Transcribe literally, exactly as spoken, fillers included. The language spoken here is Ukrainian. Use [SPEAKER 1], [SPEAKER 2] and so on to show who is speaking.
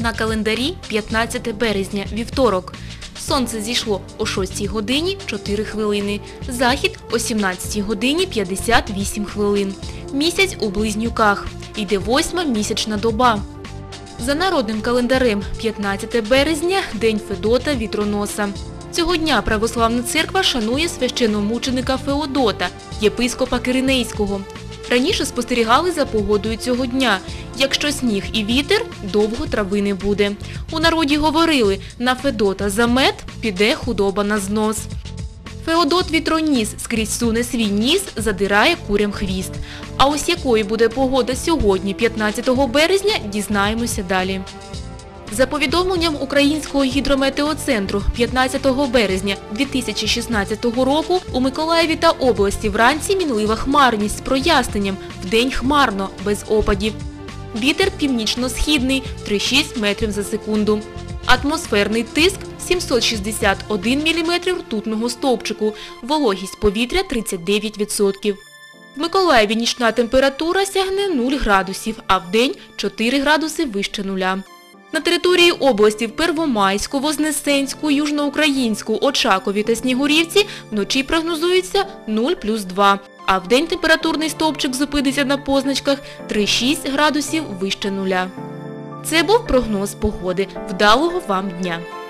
[SPEAKER 1] На календарі п'ятнадцяте березня, вівторок. Сонце зійшло о шостій годині чотири хвилини. Захід о сімнадцятій годині п'ятдесят вісім хвилин. Місяць у близнюках. Йде восьма місячна доба. За народним календарем п'ятнадцяте березня – День Федота Вітроноса. Цього дня Православна церква шанує священномученика Феодота, єпископа Киринейського. Раніше спостерігали за погодою цього дня. Якщо сніг і вітер, довго трави не буде. У народі говорили, на Федота замет, піде худоба на знос. Феодот Вітроніс скрізь суне свій ніс, задирає курям хвіст. А ось якою буде погода сьогодні, п'ятнадцятого березня, дізнаємося далі. За повідомленням Українського гідрометеоцентру, п'ятнадцятого березня дві тисячі шістнадцятого року у Миколаєві та області вранці мінлива хмарність з проясненням, вдень хмарно, без опадів. Вітер північно-східний – три цілих шість метрів за секунду. Атмосферний тиск – сімсот шістдесят один міліметр ртутного стовпчику, вологість повітря – тридцять дев'ять відсотків. В Миколаєві нічна температура сягне нуль градусів, а вдень – чотири градуси вище нуля. На території області в Первомайську, Вознесенську, Южноукраїнську, Очакові та Снігурівці вночі прогнозується нуль плюс два, а вдень температурний стовпчик зупиниться на позначках три цілих шість градусів вище нуля. Це був прогноз погоди. Вдалого вам дня!